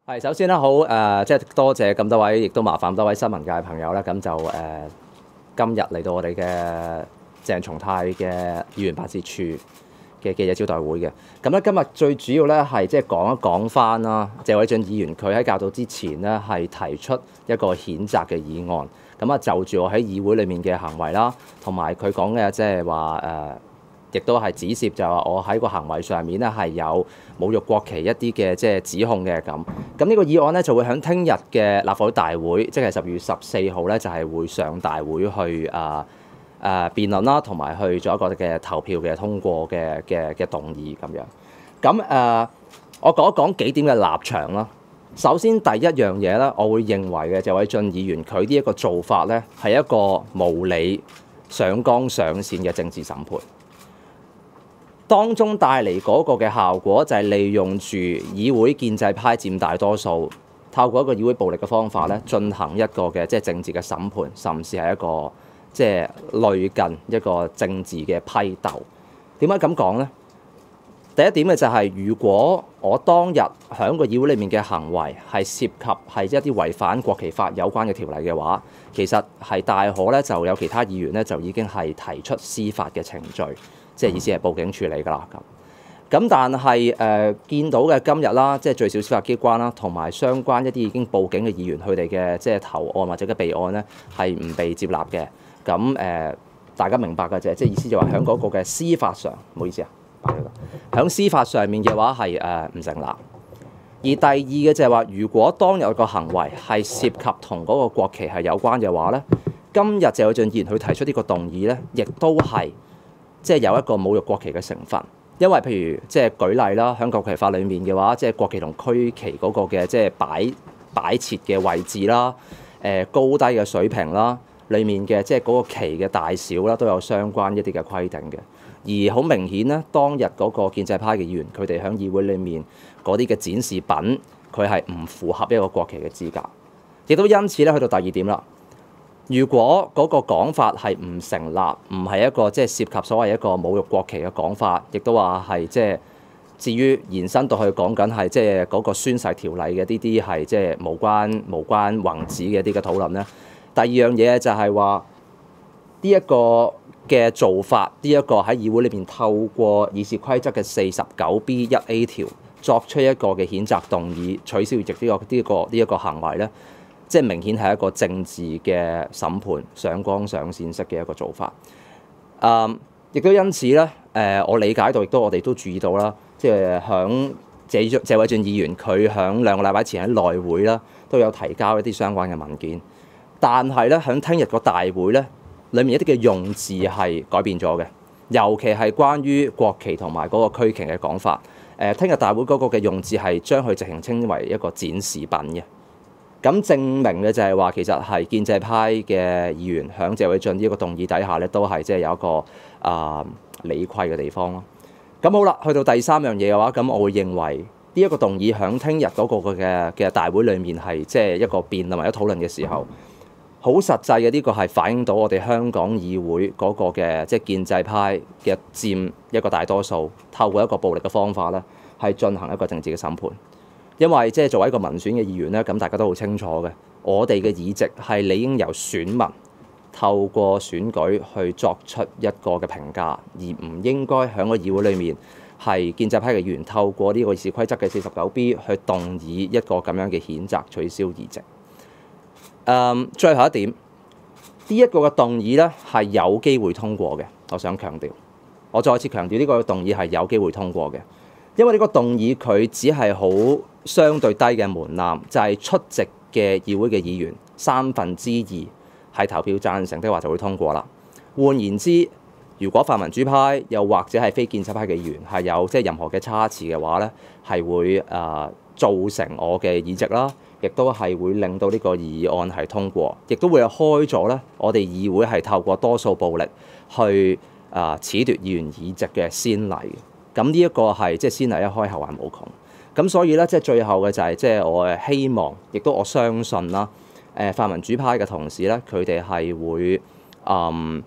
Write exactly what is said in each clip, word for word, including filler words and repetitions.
係，首先咧好誒、呃，即係多謝咁多位，亦都麻煩多位新聞界朋友啦。咁就誒、呃，今日嚟到我哋嘅鄭松泰嘅議員辦事處嘅記者招待會嘅。咁咧今日最主要咧係即係講一講翻啦，謝偉俊議員佢喺較早之前咧係提出一個譴責嘅議案。咁啊就住我喺議會裡面嘅行為啦，同埋佢講嘅即係話誒。亦都係指涉就話我喺個行為上面咧係有侮辱國旗一啲嘅即係指控嘅咁。咁呢個議案咧就會喺聽日嘅立法會大會，即係十月十四號咧就係會上大會去啊啊辯論啦，同埋去做一個嘅投票嘅通過嘅嘅嘅動議咁樣。咁誒、呃，我講一講幾點嘅立場啦。首先第一樣嘢咧，我會認為嘅謝偉俊議員佢呢一個做法咧係一個無理上綱上線嘅政治審判。當中帶嚟嗰個嘅效果就係利用住議會建制派佔大多數，透過一個議會暴力嘅方法咧，進行一個嘅即係政治嘅審判，甚至係一個即係類近一個政治嘅批鬥。點解咁講呢？第一點嘅就係、是，如果我當日喺個議會裡面嘅行為係涉及係一啲違反國旗法有關嘅條例嘅話，其實係大可咧就有其他議員咧就已經係提出司法嘅程序。即係意思係報警處理㗎啦咁。咁但係誒、呃、見到嘅今日啦，即係最少司法機關啦，同埋相關一啲已經報警嘅議員，佢哋嘅即係投案或者嘅備案咧，係唔被接納嘅。咁誒、呃、大家明白嘅啫，即係意思就話喺嗰個嘅司法上，唔好意思啊，擺咗度。喺司法上面嘅話係誒唔成立。而第二嘅就係話，如果當日個行為係涉及同嗰個國旗係有關嘅話咧，今日謝偉俊議員去提出呢個動議咧，亦都係。即係有一個侮辱國旗嘅成分，因為譬如即係舉例啦，喺國旗法裡面嘅話，即係國旗同區旗嗰個嘅即係擺擺設嘅位置啦、誒、呃、高低嘅水平啦，裡面嘅即係嗰個旗嘅大小啦，都有相關一啲嘅規定嘅。而好明顯咧，當日嗰個建制派嘅議員，佢哋喺議會裡面嗰啲嘅展示品，佢係唔符合一個國旗嘅資格，亦都因此咧去到第二點啦。如果嗰個講法係唔成立，唔係一個即係涉及所謂一個侮辱國旗嘅講法，亦都話係即係至於延伸到去講緊係即係嗰個宣誓條例嘅呢啲係即係無關無關宏旨嘅一啲嘅討論咧。第二樣嘢就係話呢一個嘅做法，呢、這、一個喺議會裏邊透過議事規則嘅四十九 B 一 A 條作出一個嘅譴責動議，取消議席呢個呢、這個呢一、這個行為咧。即係明顯係一個政治嘅審判，上綱上線式嘅一個做法。嗯，亦都因此咧，誒、呃，我理解到，亦都我哋都注意到啦，即係響謝謝偉俊議員佢響兩個禮拜前喺內會啦，都有提交一啲相關嘅文件。但係咧，響聽日個大會咧，裡面一啲嘅用字係改變咗嘅，尤其係關於國旗同埋嗰個區旗嘅講法。誒、呃，聽日大會嗰個嘅用字係將佢直情稱為一個展示品嘅。咁證明嘅就係話，其實係建制派嘅議員響謝偉俊呢一個動議底下咧，都係即係有一個啊、呃、理虧嘅地方咯。咁好啦，去到第三樣嘢嘅話，咁我會認為呢一個動議響聽日嗰個嘅嘅大會裡面係即係一個辯論或者討論嘅時候，好實際嘅呢個係反映到我哋香港議會嗰個嘅即係建制派嘅佔一個大多數，透過一個暴力嘅方法咧，係進行一個政治嘅審判。因為即係作為一個民選嘅議員咧，咁大家都好清楚嘅，我哋嘅議席係理應由選民透過選舉去作出一個嘅評價，而唔應該喺個議會裏面係建制派嘅議員透過呢個議事規則嘅四十九 B 去動議一個咁樣嘅譴責取消議席。嗯，最後一點，呢、這、一個嘅動議咧係有機會通過嘅，我想強調，我再次強調呢個動議係有機會通過嘅。因為呢個動議佢只係好相對低嘅門檻，就係、是、出席嘅議會嘅議員三分之二係投票贊成的話就會通過啦。換言之，如果泛民主派又或者係非建制派嘅議員係有即係任何嘅差池嘅話咧，係會誒、呃、造成我嘅議席啦，亦都係會令到呢個議案係通過，亦都會開咗咧我哋議會係透過多數暴力去誒、呃、褫奪議員議席嘅先例。咁呢一個係即係先例一開，後患無窮。咁所以咧，即係最後嘅就係即係我希望，亦都我相信啦。誒，泛民主派嘅同事咧，佢哋係會嗯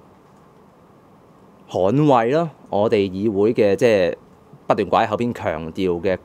捍衞啦，我哋議會嘅即係不斷掛喺後邊強調嘅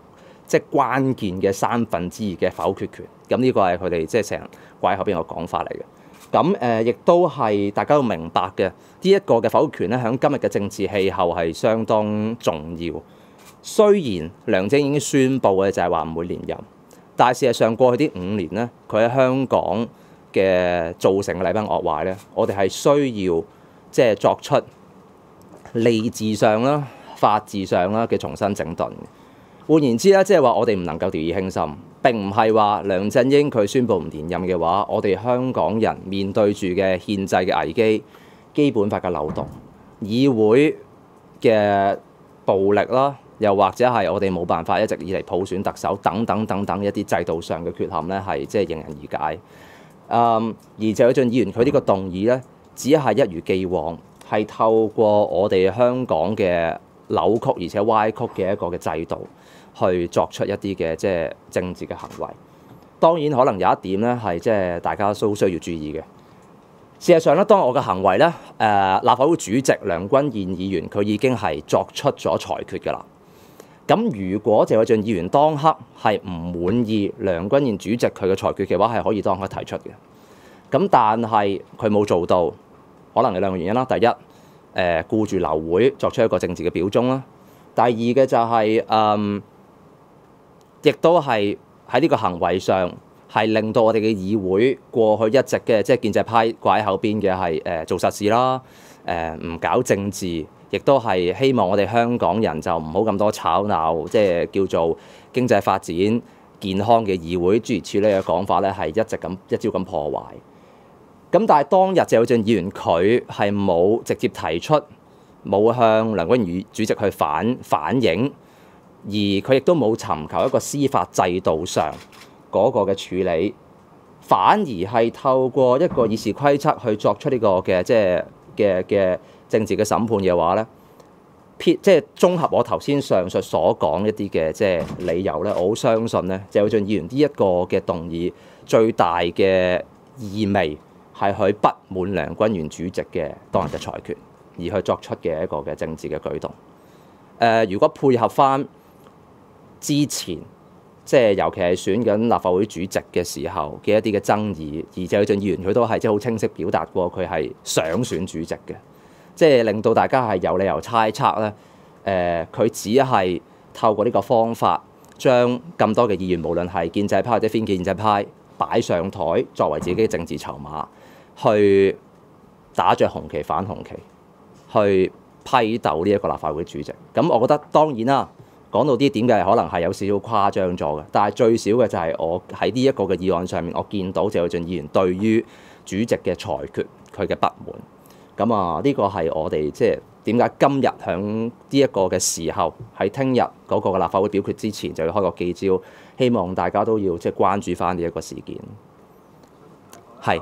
即係關鍵嘅三分之二嘅否決權。咁呢個係佢哋即係成日掛喺後邊個講法嚟嘅。咁誒，亦、呃、都係大家都明白嘅，呢、這、一個嘅否決權咧，喺今日嘅政治氣候係相當重要。雖然梁振英已經宣布嘅就係話唔會連任，但係事實上過去呢五年咧，佢喺香港嘅造成嘅禮崩樂壞咧，我哋係需要即係作出利治上啦、法治上啦嘅重新整頓。換言之咧，即係話我哋唔能夠掉以輕心。並唔係話梁振英佢宣布唔連任嘅話，我哋香港人面對住嘅憲制嘅危機、基本法嘅漏洞、議會嘅暴力啦，又或者係我哋冇辦法一直以嚟普選特首等等等等一啲制度上嘅缺陷咧，係即係迎刃而解。嗯，而謝偉俊議員佢呢個動議咧，只係一如既往係透過我哋香港嘅扭曲而且歪曲嘅一個嘅制度，去作出一啲嘅即係政治嘅行為。當然可能有一點咧係即係大家都需要注意嘅。事實上咧，當我嘅行為咧，誒、呃、立法會主席梁君彥議員佢已經係作出咗裁決㗎啦。咁如果謝偉俊議員當刻係唔滿意梁君彥主席佢嘅裁決嘅話，係可以當刻提出嘅。咁但係佢冇做到，可能有兩個原因啦。第一，誒、呃、顧住流會作出一個政治嘅表忠啦。第二嘅就係、是、誒。嗯亦都係喺呢個行為上係令到我哋嘅議會過去一直嘅即係建制派掛喺後邊嘅係誒做實事啦，誒、呃、唔搞政治，亦都係希望我哋香港人就唔好咁多吵鬧，即係叫做經濟發展健康嘅議會諸如此類嘅講法咧，係一直咁一招咁破壞。咁但係當日謝偉俊議員佢係冇直接提出，冇向梁君彥主席去反反映。而佢亦都冇尋求一個司法制度上嗰個嘅處理，反而係透過一個議事規則去作出呢個嘅即係嘅嘅政治嘅審判嘅話咧，撇即係綜合我頭先上述所講一啲嘅即係理由咧，我好相信咧，謝偉俊議員呢一個嘅動議最大嘅意味係佢不滿梁君彥主席嘅當日嘅裁決，而去作出嘅一個嘅政治嘅舉動。誒、呃，如果配合翻之前即係尤其係選緊立法會主席嘅時候嘅一啲嘅爭議，而謝偉俊議員佢都係即係好清晰表達過佢係想選主席嘅，即係令到大家係有理由猜測咧。誒、呃，佢只係透過呢個方法將咁多嘅議員，無論係建制派或者非建制派擺上台作為自己嘅政治籌碼，去打着紅旗反紅旗，去批鬥呢一個立法會主席。咁我覺得當然啦。講到啲點嘅可能係有少少誇張咗嘅，但係最少嘅就係我喺呢一個嘅議案上面，我見到謝偉俊議員對於主席嘅裁決佢嘅不滿。咁啊，呢個係我哋即係點解今日響呢一個嘅時候，喺聽日嗰個嘅立法會表決之前就要開個記招，希望大家都要即係關注翻呢一個事件。係。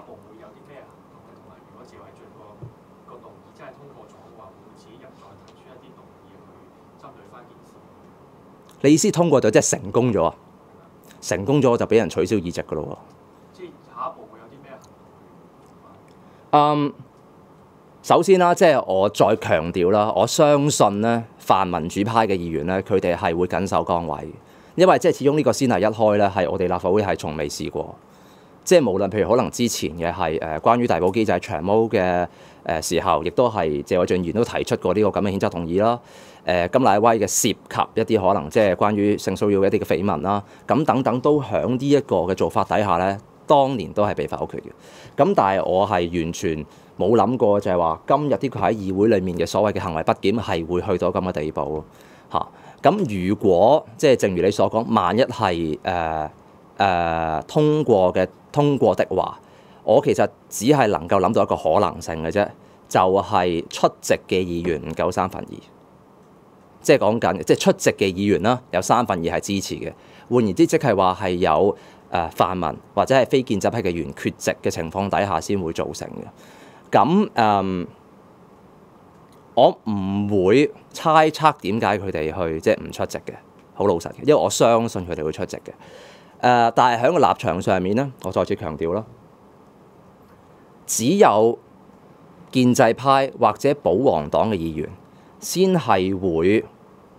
你意思通過就即係成功咗啊？成功咗就俾人取消議席噶咯喎。即係下一步會有啲咩行動？嗯，首先啦，即係我再強調啦，我相信咧，泛民主派嘅議員咧，佢哋係會緊守崗位，因為即係始終呢個先例一開咧，係我哋立法會係從未試過。即係無論譬如可能之前嘅係誒關於大埔機制長毛嘅誒時候，亦都係謝偉俊議員都提出過呢個咁嘅譴責動議啦。誒甘乃威嘅涉及一啲可能即係關於性騷擾嘅一啲嘅緋聞啦，咁等等都喺呢一個嘅做法底下咧，當年都係被否決嘅。咁但係我係完全冇諗過就係話今日呢個喺議會裡面嘅所謂嘅行為不檢係會去到咁嘅地步嚇。咁如果即係正如你所講，萬一係誒誒通過嘅通過的話，我其實只係能夠諗到一個可能性嘅啫，就係、是、出席嘅議員唔夠三分二。即係講緊，即係出席嘅議員啦，有三分二係支持嘅。換言之，即係話係有誒、呃、泛民或者係非建制派嘅議員缺席嘅情況底下先會造成嘅。咁誒、嗯，我唔會猜測點解佢哋去即係唔出席嘅，好老實嘅，因為我相信佢哋會出席嘅。誒、呃，但係喺個立場上面咧，我再次強調啦，只有建制派或者保皇黨嘅議員先係會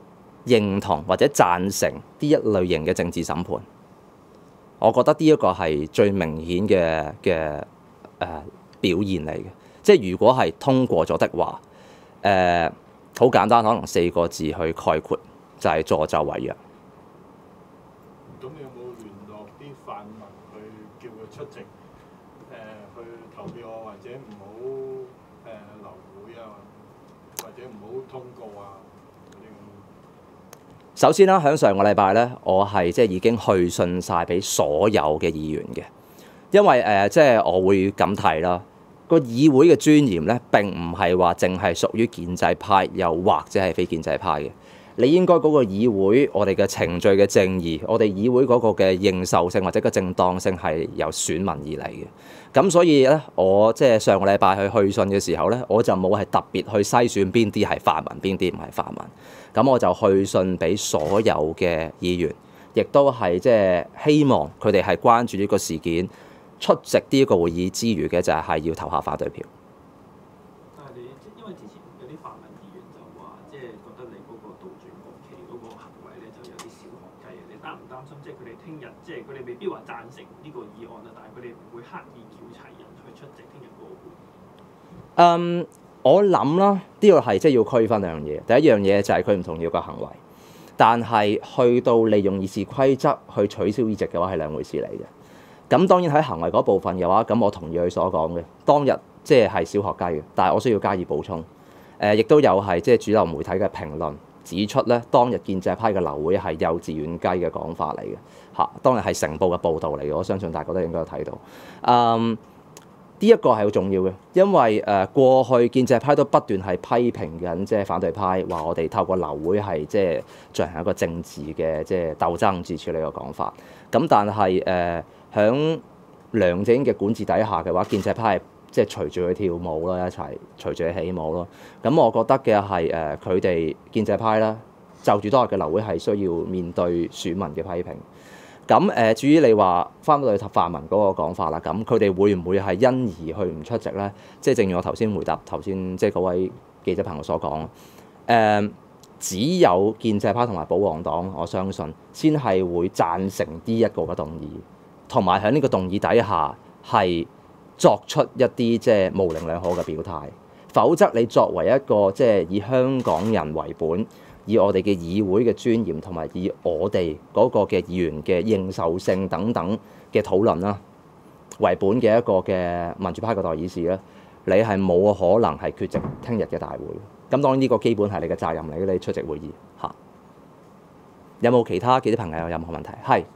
認同或者贊成呢一類型嘅政治審判。我覺得呢一個係最明顯嘅嘅誒表現嚟嘅。即係如果係通過咗的話，誒、呃、好簡單，可能四個字去概括，就係、是、助紂為虐。 咁你有冇聯絡啲泛民去叫佢出席誒、呃、去投票啊，或者唔好誒流會啊，或者唔好通告啊嗰啲咁？ 首先啦，喺上個禮拜咧，我係即係已經去信晒俾所有嘅議員嘅，因為誒、呃、即係我會咁提啦，個議會嘅尊嚴咧並唔係話淨係屬於建制派，又或者係非建制派嘅。你應該嗰個議會，我哋嘅程序嘅正義，我哋議會嗰個嘅認受性或者個正當性係由選民而嚟嘅。咁所以咧，我即係上個禮拜去去信嘅時候咧，我就冇係特別去篩選邊啲係泛民，邊啲唔係泛民。咁我就去信俾所有嘅議員，亦都係即係希望佢哋係關注呢個事件，出席呢一個會議之餘嘅就係要投下反對票。 但係你因為之前有啲泛民議員就話，即係覺得你嗰個倒轉國旗嗰個行為咧，就有啲小學雞。你擔唔擔心？即係佢哋聽日，即係佢哋未必話贊成呢個議案啦，但係佢哋會刻意叫齊人去出席聽日嗰個會議。 嗯。我諗啦，呢個係即係要區分兩樣嘢。第一樣嘢就係佢唔同意個行為，但係去到利用議事規則去取消議席嘅話係兩回事嚟嘅。咁當然喺行為嗰部分嘅話，咁我同意佢所講嘅，當日即係係小學雞嘅，但係我需要加以補充。誒、呃，亦都有係即係主流媒體嘅評論指出咧，當日建制派嘅流會係幼稚園雞嘅講法嚟嘅嚇，當日係成報嘅報導嚟嘅，我相信大家都應該有睇到。嗯。呢一個係好重要嘅，因為誒、呃、過去建制派都不斷係批評緊，即係反對派話我哋透過流會係即係進行一個政治嘅即係鬥爭至處理個講法。咁但係誒響梁振英嘅管治底下嘅話，建制派係即係隨住佢跳舞啦，一齊隨住佢起舞咯。咁我覺得嘅係誒佢哋建制派啦，就住當日嘅流會係需要面對選民嘅批評。咁誒、呃，至於你話翻到去泛民嗰個講法啦，咁佢哋會唔會係因而去唔出席咧？即係正如我頭先回答頭先即係嗰位記者朋友所講，誒、呃、只有建制派同埋保皇黨，我相信先係會贊成呢一個嘅動議，同埋喺呢個動議底下係作出一啲即係模棱兩可嘅表態。否則你作為一個即係以香港人為本，以我哋嘅議會嘅尊嚴同埋以我哋嗰個嘅議員嘅認受性等等嘅討論啦為本嘅一個嘅民主派嘅代議士咧，你係冇可能係缺席聽日嘅大會。咁當然呢個基本係你嘅責任嚟，你出席會議嚇。有冇其他幾啲朋友有任何問題？係。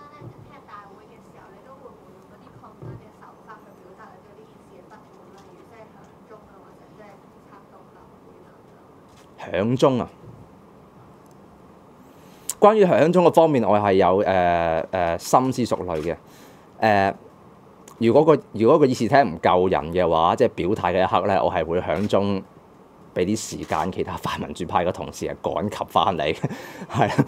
響鐘啊！關於響鐘嘅方面，我係有誒誒、呃呃、深思熟慮嘅。誒、呃，如果個如果個議事廳唔夠人嘅話，即係表態嘅一刻咧，我係會響鐘，俾啲時間其他泛民主派嘅同事係趕及翻嚟，係啊。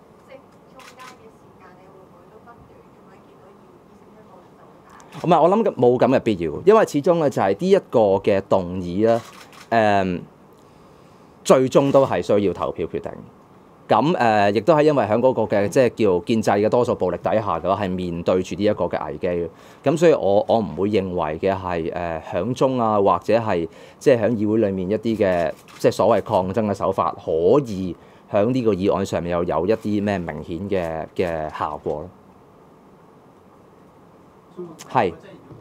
唔係，我諗冇咁嘅必要，因為始終咧就係呢一個嘅動議咧，誒、呃，最終都係需要投票決定。咁誒、呃，亦都係因為喺嗰個嘅即係叫建制嘅多數暴力底下嘅話，係面對住呢一個嘅危機。咁所以我我唔會認為嘅係誒響鐘啊，或者係即係喺議會裡面一啲嘅即係所謂抗爭嘅手法，可以喺呢個議案上面又有一啲咩明顯嘅嘅效果咯。係。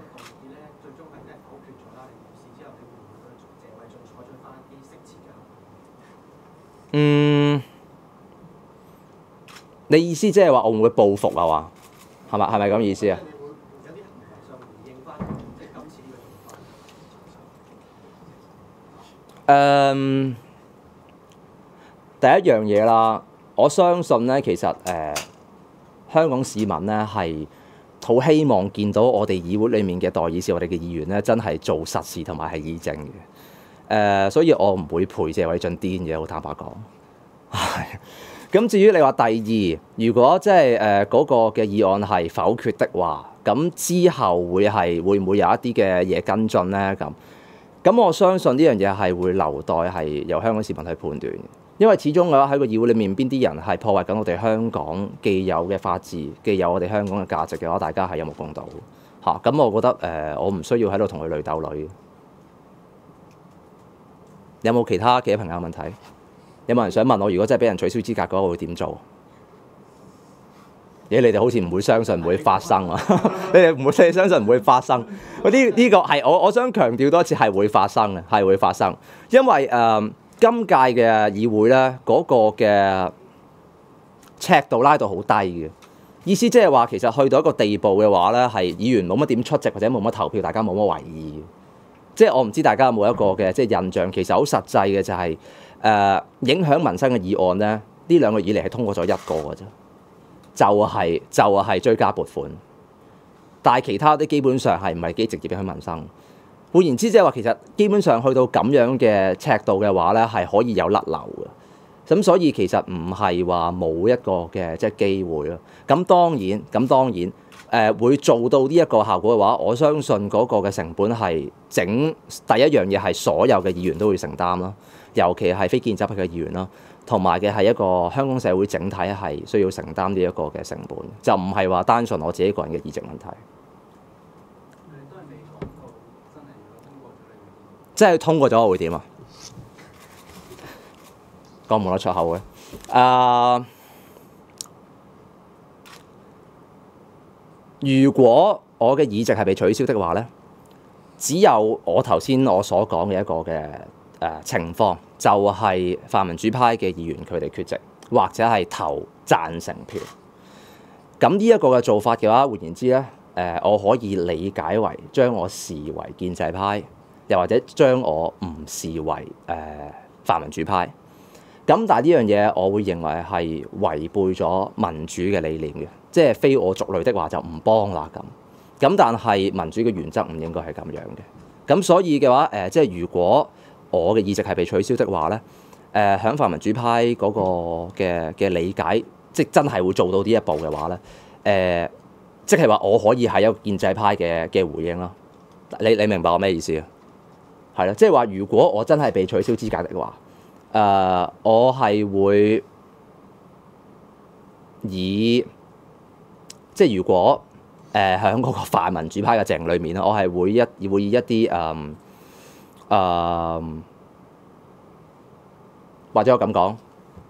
嗯。你意思即係話我會唔會報復啊？話係咪係咪咁意思啊？誒、嗯，第一樣嘢啦，我相信咧，其實誒、呃、香港市民咧係好希望見到我哋議會裡面嘅代議士，我哋嘅議員咧真係做實事同埋係議政嘅。誒、呃，所以我唔會陪謝偉俊癲嘅，好坦白講。係。咁至於你話第二，如果即係誒嗰個嘅議案係否決的話，咁之後會係會唔會有一啲嘅嘢跟進咧？咁咁我相信呢樣嘢係會留待係由香港市民去判斷。 因為始終嘅話喺個議會裏面，邊啲人係破壞緊我哋香港既有嘅法治、既有我哋香港嘅價值嘅話，大家係有目共睹嚇。咁、啊、我覺得誒、呃，我唔需要喺度同佢累鬥女。有冇其他嘅朋友問題？有冇人想問我？如果真係俾人取消資格嘅話，我會點做？咦？你哋好似唔會相信唔會發生啊？你哋唔會，你哋相信唔會發生？嗰啲呢個係我我想強調多次係會發生嘅，係會發生。因為誒、呃、今屆嘅議會咧嗰、那個嘅尺度拉到好低嘅，意思即係話其實去到一個地步嘅話咧，係議員冇乜點出席或者冇乜投票，大家冇乜為意。即係我唔知大家有冇一個嘅即係印象，其實好實際嘅就係、是、誒、呃、影響民生嘅議案咧，呢兩個以嚟係通過咗一個嘅啫。就係、是、就係、是、追加撥款，但係其他啲基本上係唔係幾直接影響民生。換言之，即係話其實基本上去到咁樣嘅尺度嘅話咧，係可以有甩漏嘅。咁所以其實唔係話冇一個嘅即係機會咯。咁當然，咁當然誒、呃、會做到呢一個效果嘅話，我相信嗰個嘅成本係整第一樣嘢係所有嘅議員都會承擔啦，尤其係非建制派嘅議員啦。同埋嘅係一個香港社會整體係需要承擔呢一個嘅成本，就唔係話單純我自己個人嘅議席問題。即係通過咗，我會點啊？講冇得出口嘅。誒，如果我嘅議席係被取消的話咧，只有我頭先我所講嘅一個嘅誒、呃、情況。就係泛民主派嘅議員佢哋缺席，或者係投贊成票。咁呢一個嘅做法嘅話，換言之咧，誒、呃、我可以理解為將我視為建制派，又或者將我唔視為誒、呃、泛民主派。咁但係呢樣嘢，我會認為係違背咗民主嘅理念嘅，即係非我族類的話就唔幫啦咁。咁但係民主嘅原則唔應該係咁樣嘅。咁所以嘅話，誒、呃、即係如果我嘅議席係被取消的話咧，誒、呃、響泛民主派嗰個嘅嘅理解，即係真係會做到呢一步嘅話咧，誒、呃、即係話我可以係一個建制派嘅嘅回應咯。你你明白我咩意思啊？係啦，即係話如果我真係被取消資格的話，誒、呃、我係會以即係如果誒響嗰個泛民主派嘅陣營裏面咧，我係會一會以一啲誒。嗯誒、呃，或者我咁講，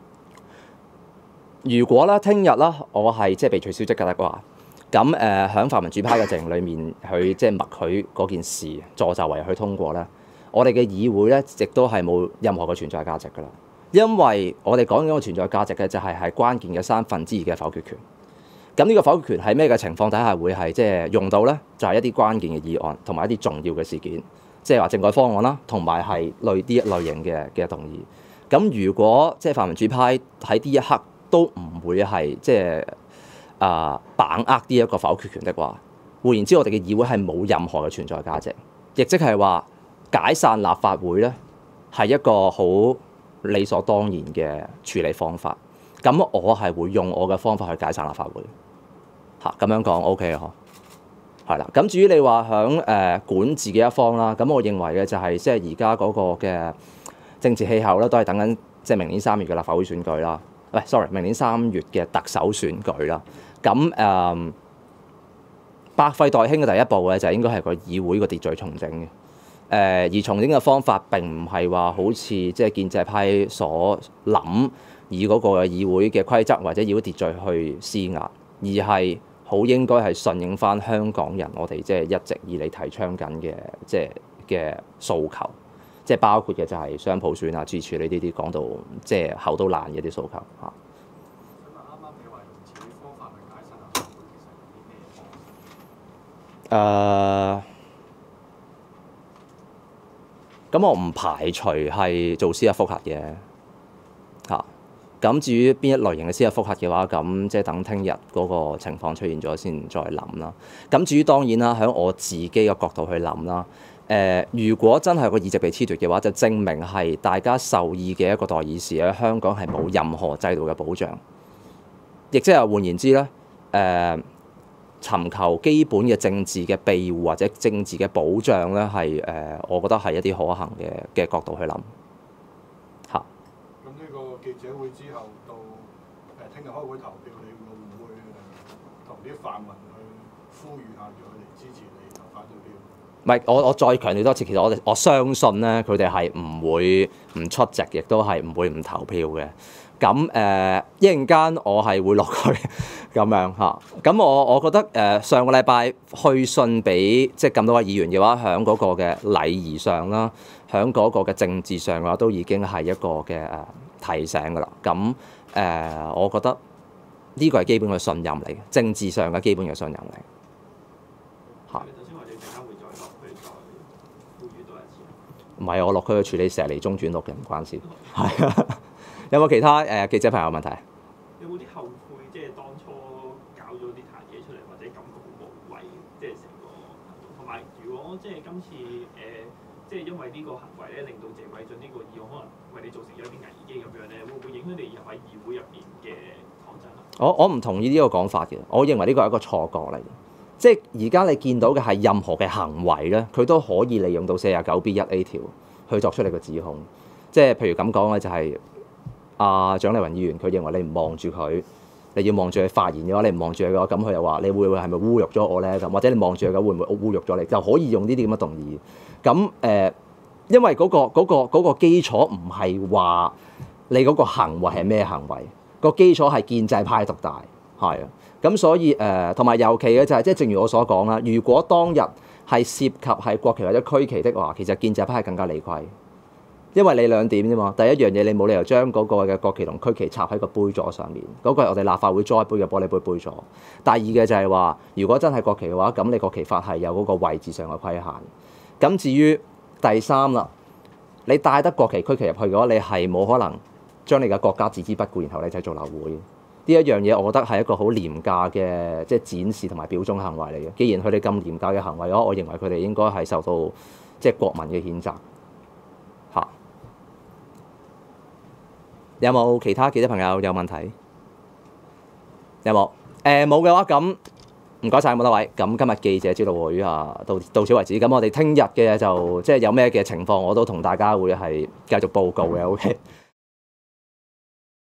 如果咧聽日啦，我係即係被取消資格嘅話，咁誒喺泛民主派嘅陣營裏面，佢即係默許嗰件事助紂為去通過咧，我哋嘅議會咧亦都係冇任何嘅存在價值㗎啦，因為我哋講緊個存在價值嘅就係係關鍵嘅三分之二嘅否決權。咁呢個否決權喺咩嘅情況底下會係即係用到咧？就係、是、一啲關鍵嘅議案同埋一啲重要嘅事件。即係話政改方案啦，同埋係類啲類型嘅嘅動議。咁如果即係泛民主派喺呢一刻都唔會係即係啊、呃、把握呢一個否決權的話，換言之，我哋嘅議會係冇任何嘅存在價值，亦即係話解散立法會咧係一個好理所當然嘅處理方法。咁我係會用我嘅方法去解散立法會。嚇、啊、咁樣講 OK 嗬？係啦，咁至於你話響誒管治嘅一方啦，咁我認為嘅就係即係而家嗰個嘅政治氣候咧，都係等緊即係明年三月嘅立法會選舉啦。喂，sorry， 明年三月嘅特首選舉啦。咁誒、呃，百廢待興嘅第一步嘅就應該係個議會個秩序重整嘅。誒、呃，而重整嘅方法並唔係話好似即係建制派所諗，以嗰個議會嘅規則或者議會秩序去施壓，而係好應該係順應翻香港人，我哋即係一直以嚟提倡緊嘅即係嘅訴求，即係包括嘅就係雙普選啊、支持呢啲啲講到即係口都爛嘅啲訴求嚇。 咁啊，啱啱你話用自己方法去解散立法會，其實有啲咩方法？ 誒，咁我唔排除係做司法覆核嘅嚇。咁至於邊一類型嘅司法覆核嘅話，咁即係等聽日嗰個情況出現咗先再諗啦。咁至於當然啦，喺我自己嘅角度去諗啦。誒、呃，如果真係個議席被褫奪嘅話，就證明係大家受議嘅一個代議士喺香港係冇任何制度嘅保障，亦即係換言之咧，誒、呃，尋求基本嘅政治嘅庇護或者政治嘅保障咧，係誒、呃，我覺得係一啲可行嘅嘅角度去諗嚇。 咁呢個開會投票，你會唔會誒同啲泛民去呼籲下叫佢哋支持你投反對票？ 唔係，我我再強調多次，其實我哋我相信咧，佢哋係唔會唔出席，亦都係唔會唔投票嘅。咁誒一陣間我係會落去咁樣嚇。咁我我覺得誒、呃、上個禮拜去信俾即係咁多位議員嘅話，喺嗰個嘅禮儀上啦，喺嗰個嘅政治上嘅話，都已經係一個嘅誒、呃、提醒㗎啦。咁誒、呃，我覺得呢個係基本嘅信任嚟嘅，政治上嘅基本嘅信任嚟。嚇。 頭先話你陣間會再落去再呼籲多一次。 唔係，我落區去處理石梨中轉錄嘅，唔關事。係啊。有冇其他誒、呃、記者朋友問題？ 有冇啲後悔，即係當初搞咗呢壇嘢出嚟，或者感覺好無謂，即係成個行動。同埋，如果即係今次誒、呃，即係因為呢個行為咧，令到謝偉俊呢個議案可能為你造成咗一啲危機咁樣咧，會唔會影響你入喺議會入面嘅抗爭啊？我我唔同意呢個講法嘅，我認為呢個係一個錯覺嚟嘅。即係而家你見到嘅係任何嘅行為咧，佢都可以利用到四十九 B 一 A 條去作出你嘅指控。即係譬如咁講咧，就係、是。阿蔣麗芸議員，佢認為你唔望住佢，你要望住佢發言嘅話，你唔望住佢嘅話，咁佢又話你會唔會係咪侮辱咗我咧？咁或者你望住佢嘅會唔會侮辱咗你？就可以用呢啲咁嘅動議。咁誒、呃，因為嗰、嗰個嗰、嗰個嗰個基礎唔係話你嗰個行為係咩行為，個基礎係建制派獨大，係啊。咁所以誒，同、呃、埋尤其嘅就係、是、即係正如我所講啦，如果當日係涉及係國旗或者區旗的話，其實建制派係更加理虧。因為你兩點啫嘛，第一樣嘢你冇理由將嗰個嘅國旗同區旗插喺個杯座上面，嗰、嗰個係我哋立法會栽杯嘅玻璃杯杯座。第二嘅就係話，如果真係國旗嘅話，咁你國旗法係有嗰個位置上嘅規限。咁至於第三啦，你帶得國旗區旗入去嘅話，你係冇可能將你嘅國家置之不顧，然後你製造流會。呢一樣嘢，我覺得係一個好廉價嘅即係展示同埋表忠行為嚟嘅。既然佢哋咁廉價嘅行為嘅話，我認為佢哋應該係受到即係國民嘅譴責。嚇！有冇其他記者朋友有問題？有冇？誒冇嘅話，咁唔該晒咁多位。咁今日記者招待會啊，到到此為止。咁我哋聽日嘅就即係有咩嘅情況，我都同大家會係繼續報告嘅。OK。